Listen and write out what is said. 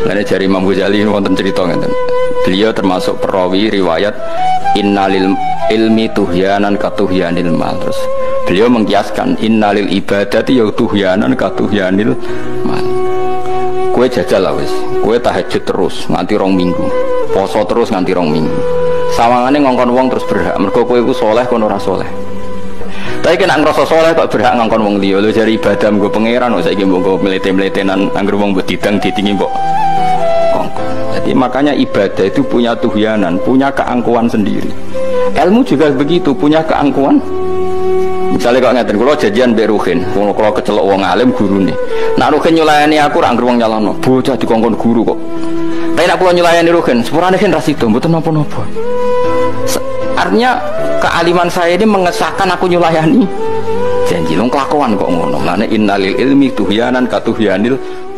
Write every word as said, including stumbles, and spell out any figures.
Karena jari Imam Ghazali wonten cerita ngeten. Beliau termasuk perawi riwayat innalil ilmi tuhyanan katuhyanil mal. Terus beliau mengkiaskan innalil ibadati ya tuhyanan katuhyanil mal. Kue jajal lah wis, kue tahajud terus nganti rong minggu, poso terus nganti rong minggu. Sawangane ngongkon wong terus berhak. Mergo kowe iku saleh kono ora saleh. Tapi kena ngerasa soleh kok berhak ngongkon wong liya. Lho jari ibadah nggo pangeran kok saiki mbok melete-meletenan anggere wong mbok didang ditingi mbok kongkon. Jadi makanya ibadah itu punya tuhyanan, punya keangkuhan sendiri. Ilmu juga begitu, punya keangkuhan. Misalnya kok ngeten kula janjian mbek Ruhin, kula kula kecelok wong alim gurune. Nek Ruhin nyulayani aku ra anggere wong nyalano, bocah dikongkon guru kok. Tapi nek kula nyulayani Ruhin, sepurane kan ra sida, mboten napa-napa. Artinya kealiman saya ini mengesahkan aku nyulayani janji long kelakuan kok ngono. Lane innalil ilmi tuhyanan katuhyanil